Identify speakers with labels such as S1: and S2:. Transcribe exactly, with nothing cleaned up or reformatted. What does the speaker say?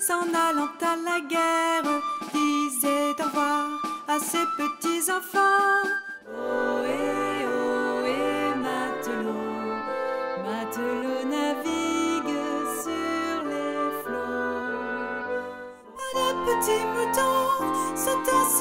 S1: s'en allant à la guerre, disait au revoir à ses petits enfants. Ohé, ohé, matelot, matelot navigue sur les flots. Pas de petits moutons sautant